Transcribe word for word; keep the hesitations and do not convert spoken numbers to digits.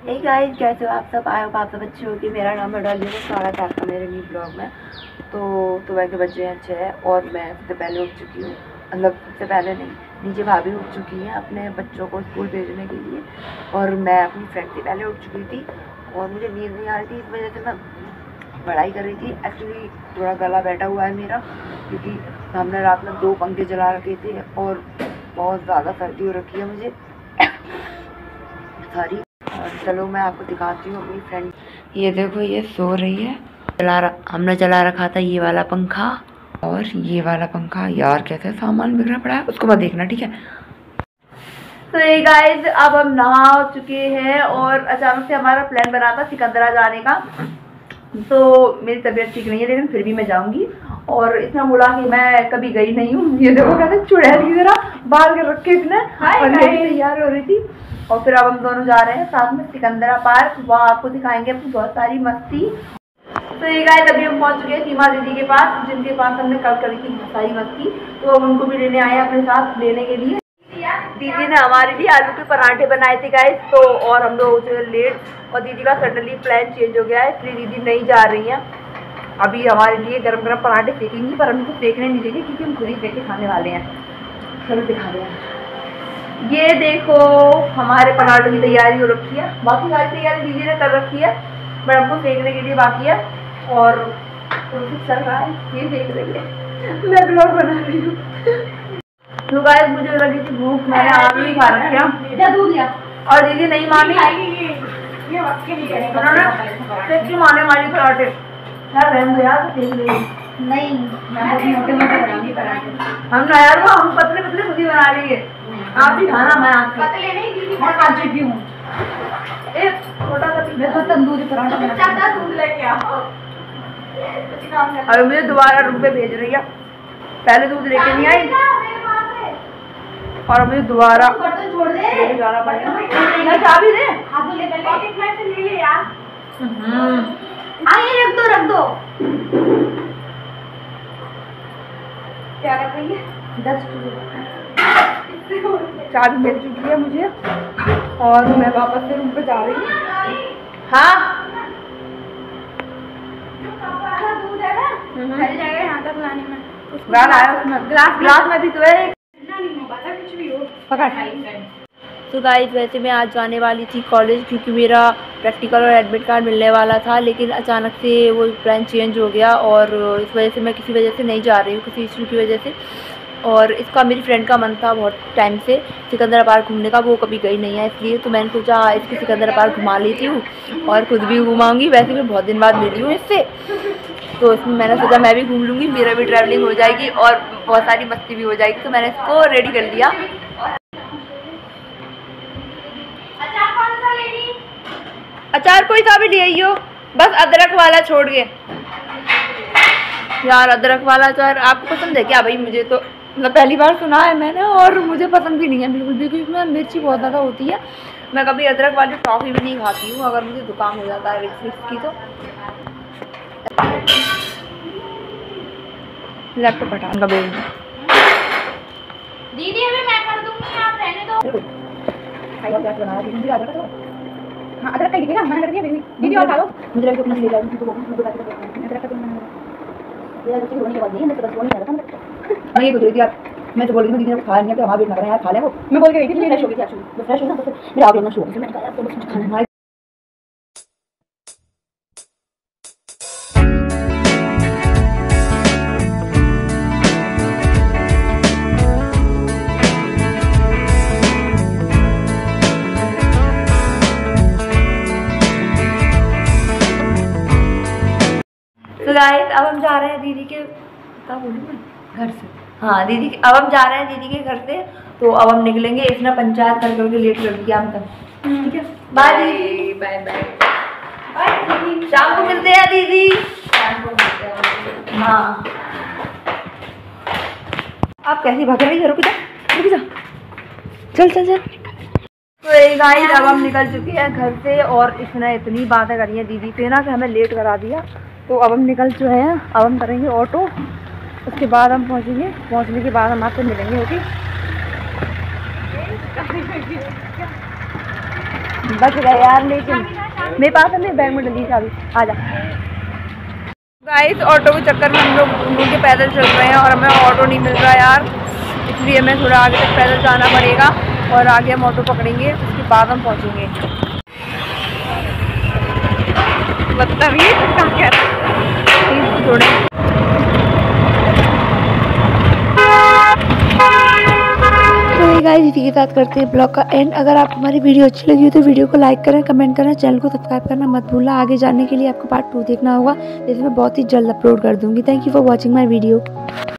Hey guys, कैसे हो आप सब? आए हो आप सब अच्छे हो कि मेरा नाम है डॉली। तो स्वागत है आपका मेरे न्यू ब्लॉग में। तो सुबह के बजे हैं छः और मैं सबसे पहले उठ चुकी हूँ। मतलब सबसे पहले नहीं, नीचे भाभी उठ चुकी हैं अपने बच्चों को स्कूल भेजने के लिए और मैं अपनी फ्रेंड से पहले उठ चुकी थी और मुझे नींद नहीं आ रही थी। इस वजह से मैं पढ़ाई कर रही थी। एक्चुअली थोड़ा गला बैठा हुआ है मेरा, क्योंकि हमने रात में दो पंखे जला रखे थे और बहुत ज़्यादा सर्दी हो रखी है मुझे सारी। चलो मैं आपको दिखाती हूँ अपनी फ्रेंड। ये देखो, ये सो रही है। चला रहा हमने चला रखा था ये वाला पंखा और ये वाला पंखा। यार कैसे सामान बिगड़ा पड़ा है, उसको मत देखना, ठीक है। तो ये गाइस, अब हम नहा चुके हैं और अचानक से हमारा प्लान बना था सिकंदरा जाने का। तो मेरी तबीयत ठीक नहीं है लेकिन फिर भी मैं जाऊंगी और इतना बोला कि मैं कभी गई नहीं हूँ। ये देखो कहते चुड़ैल की तरह बाल के रखे इसने और तैयार हो रही थी। और फिर अब हम दोनों जा रहे हैं साथ में सिकंदरा पार्क। वहाँ आपको दिखाएंगे अपनी बहुत सारी मस्ती। तो ये गाइस, अभी हम पहुँच चुके हैं सीमा दीदी के पास, जिनके पास हमने कल करी थी बहुत सारी मस्ती। तो अब उनको भी लेने आए अपने साथ लेने के लिए। दीदी ने हमारे लिए आलू के पराठे बनाए थे गाइस। तो और हम लोग हो चुके लेट और दीदी का सडनली प्लान चेंज हो गया है, इसलिए दीदी नहीं जा रही हैं। अभी हमारे लिए गरम गरम पराठे फेंकेंगी, पर हमको फेंकने नहीं देंगे क्योंकि हम खुद ही फेंक के खाने वाले हैं। चलो दिखा रहे हैं। ये देखो, हमारे पराठों की तैयारी हो रखी है। बाकी सारी तैयारी दीदी ने कर रखी है, बट हमको फेंकने के लिए बाकी है। और चल रहा है, ये देख रही है, मैं ब्लॉग बना रही हूँ। तो गाइस, मुझे लगी थी भूख, मैंने आलू ही खा रखा लिया और दीदी नहीं मानी। उन्होंने माने वाली पराठे यार रहने दो यार, देख रही नहीं। मैं मोटे मोटे बनाऊंगी पराठे। हम ना यार, वो हम पतले पतले खुद ही बना लेंगे। आप भी खाना, मैं आप पतले नहीं दीदी, मैं कांचे भी हूँ। एक छोटा सा मैं तो तंदूरी पराठा बना दूध लेके आओ। अरे मुझे दोबारा रूम पे भेज रही है, पहले दूध लेके नहीं आई और मुझे दोबारा छोड़ दे जाना पड़ेगा। मैं चाबी दे, हाथ ले पहले पॉकेट में से ले ले यार। हम्म आइए, रख दो रख दो। क्या कर रही है? दस चाबी मिल चुकी है मुझे और मैं वापस से रूम पे जा रही हूँ। हाँ दूध है ना, फैल जाएगा यहाँ तक लाने में। ग्लास आया उसमें, ग्लास ग्लास में भी तो है। कुछ भी हो पकड़। तो गाइस, वैसे मैं आज जाने वाली थी कॉलेज क्योंकि मेरा प्रैक्टिकल और एडमिट कार्ड मिलने वाला था, लेकिन अचानक से वो प्लान चेंज हो गया और इस वजह से मैं किसी वजह से नहीं जा रही हूँ, किसी इशू की वजह से। और इसका मेरी फ्रेंड का मन था बहुत टाइम से सिकंदरा पार्क घूमने का, वो कभी गई नहीं है, इसलिए तो मैंने सोचा इसकी सिकंदरा पार्क घुमा लेती हूँ और खुद भी घुमाऊँगी। वैसे मैं बहुत दिन बाद मिली हूँ इससे, तो इसमें मैंने सोचा मैं भी घूम लूँगी, मेरा भी ट्रैवलिंग हो जाएगी और बहुत सारी मस्ती भी हो जाएगी। तो मैंने इसको रेडी कर लिया। अचार कोई सा भी ले आइयो, बस अदरक वाला छोड़ के। यार अदरक वाला अचार आपको पसंद है क्या? भाई मुझे तो मतलब पहली बार सुना है मैंने और मुझे पसंद भी नहीं है बिल्कुल भी, क्योंकि इसमें मिर्ची बहुत ज़्यादा होती है। मैं कभी अदरक वाली टॉफ़ी भी नहीं खाती हूँ अगर मुझे जुकाम हो जाता है विक्स विक्स की। तो लैपटॉप हटा का बेल दीदी, अभी मैं कर दूंगी, आप रहने दो। हाँ अदरक का दिखेगा, मैंने कर दिया दीदी और खा लो। मुझे लगे अपना ले जाओ किसी को अदरक का तुम यार बच्चे रोने के बाद नहीं, मैं तो बस रोने लगा था। मैं ये बोल रही थी यार, मैं तो बोल रही थी दीदी ने खाया नहीं है तो वहां वेट ना करें यार, खा ले वो। मैं बोल के गई थी फ्रेश हो गई थी एक्चुअली, मैं फ्रेश हो ना तो मेरा आगे ना शुरू हो गया। मैंने कहा यार तो बस खाना है। तो गाइस, अब हम जा रहे हैं दीदी के क्या बोलूं मैं घर से। हाँ दीदी, अब हम जा रहे हैं दीदी के घर से। तो अब हम निकलेंगे, इसने पंचायत कर करके लेट कर दिया हम तक। ठीक है, बाय दीदी। बाय बाय बाय, शाम को मिलते हैं दीदी। शाम को मिलते हैं। हाँ आप कैसी भाग रही है? रुक जा रुक जा, चल चल चल। तो ये गाइस, अब हम निकल चुके हैं घर से और इसने इतनी बातें करी हैं दीदी से ना कि हमें लेट करा दिया। तो अब हम निकल चुके हैं, अब हम करेंगे ऑटो, उसके बाद हम पहुंचेंगे। पहुंचने के बाद हम आपसे मिलेंगे। ओके बच गए यार, लेकिन मेरे पास है, मेरे बैग में डली चाबी। आ जा गाइस, ऑटो के चक्कर में हम लोग घूम के पैदल चल रहे हैं और हमें ऑटो नहीं मिल रहा यार, इसलिए हमें थोड़ा आगे तक पैदल जाना पड़ेगा और आगे हम ऑटो पकड़ेंगे, उसके बाद हम पहुंचेंगे। मतलब ये क्या कह थोड़े गाइस, इसी के साथ करते हैं ब्लॉग का एंड। अगर आपको हमारी वीडियो अच्छी लगी हो तो वीडियो को लाइक करें, कमेंट करें, चैनल को सब्सक्राइब करना मत भूलना। आगे जाने के लिए आपको पार्ट टू देखना होगा, जिसमें बहुत ही जल्द अपलोड कर दूंगी। Thank you for watching my video.